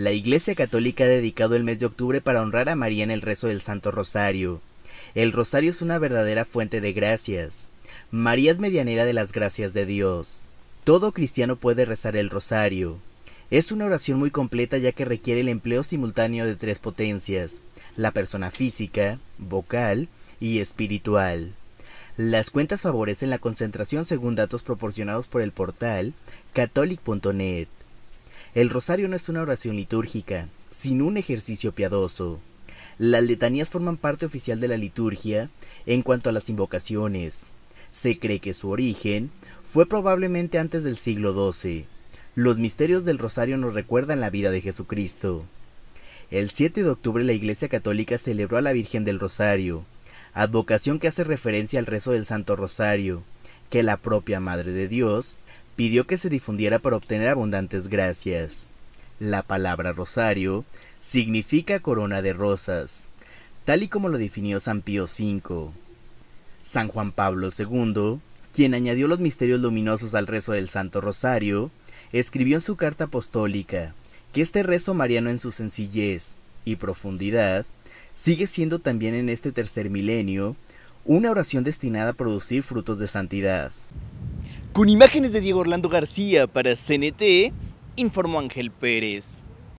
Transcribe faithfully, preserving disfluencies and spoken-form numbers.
La Iglesia Católica ha dedicado el mes de octubre para honrar a María en el rezo del Santo Rosario. El rosario es una verdadera fuente de gracias. María es medianera de las gracias de Dios. Todo cristiano puede rezar el rosario. Es una oración muy completa ya que requiere el empleo simultáneo de tres potencias: la persona física, vocal y espiritual. Las cuentas favorecen la concentración según datos proporcionados por el portal catholic punto net. El rosario no es una oración litúrgica, sino un ejercicio piadoso. Las letanías forman parte oficial de la liturgia en cuanto a las invocaciones. Se cree que su origen fue probablemente antes del siglo doce. Los misterios del rosario nos recuerdan la vida de Jesucristo. El siete de octubre la Iglesia Católica celebró a la Virgen del Rosario, advocación que hace referencia al rezo del Santo Rosario, que la propia Madre de Dios pidió que se difundiera para obtener abundantes gracias. La palabra rosario significa corona de rosas, tal y como lo definió San Pío cinco. San Juan Pablo segundo, quien añadió los misterios luminosos al rezo del Santo Rosario, escribió en su carta apostólica que este rezo mariano en su sencillez y profundidad sigue siendo también en este tercer milenio una oración destinada a producir frutos de santidad. Con imágenes de Diego Orlando García para C N T, informó Ángel Pérez.